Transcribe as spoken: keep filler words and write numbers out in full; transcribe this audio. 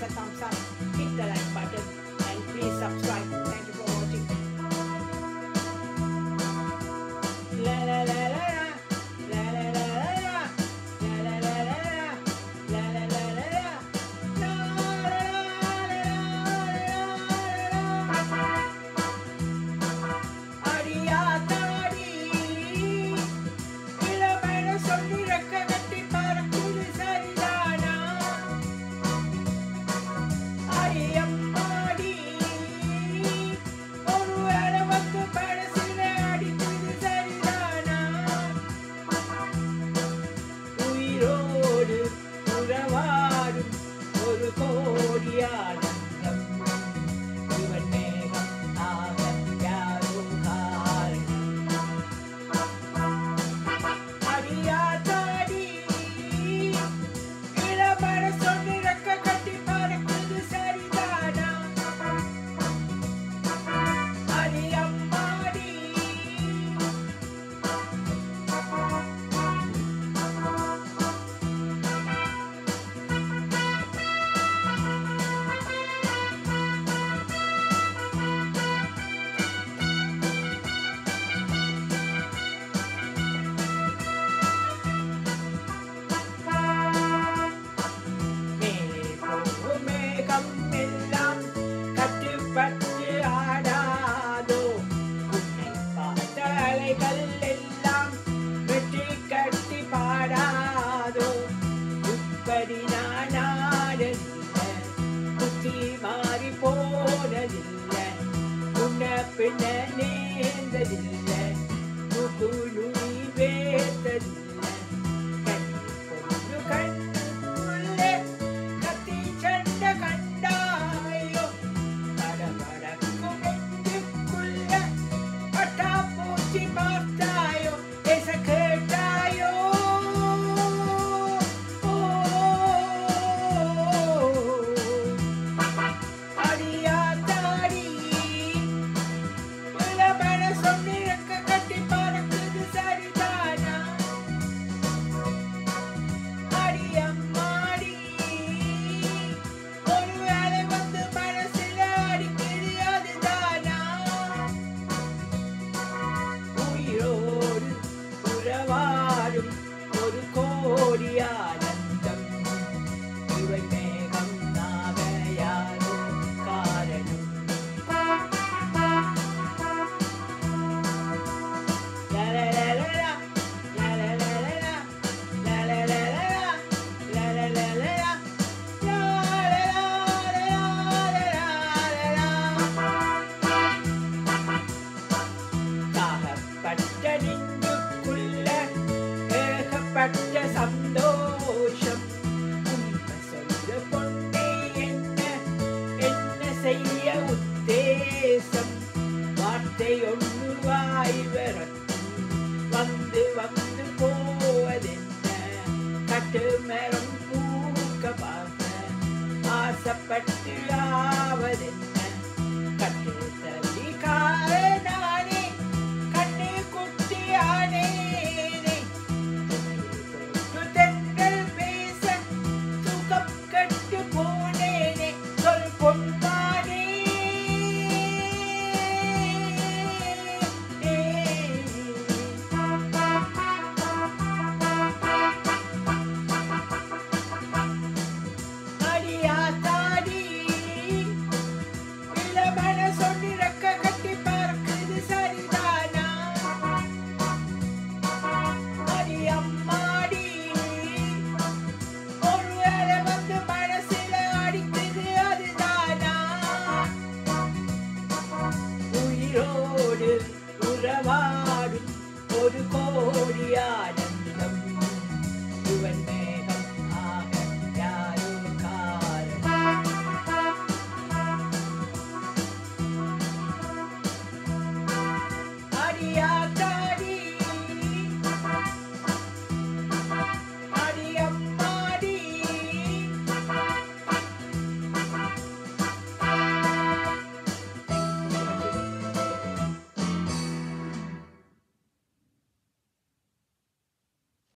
a thumbs up, hit the like button, and please subscribe. Thank you for watching. La la la la la la la la la la la la la la la la la. ஒரு கோடி ஆனந்தம் இவன் மேகம் ஆக யாரோ காரணம் அடியாத்தாடி இளமர சொன்னி ரெக்க கட்டி பறக்குது சரிதானா அடியம்மாடி பட்டு ஆடாதோ உன்னை பார்த்த அலைகள் எல்லாம் வெற்றி கட்டி பாடாதோ இப்படி நான் ஆடதில்லை புத்தி மாறி போனதில்லை உன்ன பின்ன நேர்ந்ததில்லை நுகுழுவி வேத்ததில்லை கண் பொண்ணு கண்ணுள்ளே கத்தி சண்ட கண்டாயோ பட்டாப்பூச்சி பார்த்தாயோ பேச கேட்டாயோ அடியாத்தாடி இளமன சொன்னி ரெக்க கட்டி பறக்குது சரிதானா அடியம்மாடி ஒரு வேலை வந்து மனசுல அடிக்குது அதுதானா உயிரோடு உறவாடும் ஒரு கோடி ஆனந்தம் இவை மேகம் நாக யாரோ காரணம் தாகப்பட்ட நெஞ்சுக்குள்ள ஏகப்பட்ட சந்தோஷம் உண்மை சொல்ல பொண்ணே என்ன என்ன செய்ய உத்தேசம் வார்த்தை ஒன்று வாய் வரட்டும் வந்து வந்து போவதென்ன கட்டு மரம் பூக்க பார்க்க ஆசைப்பட்டு ஆவதென்ன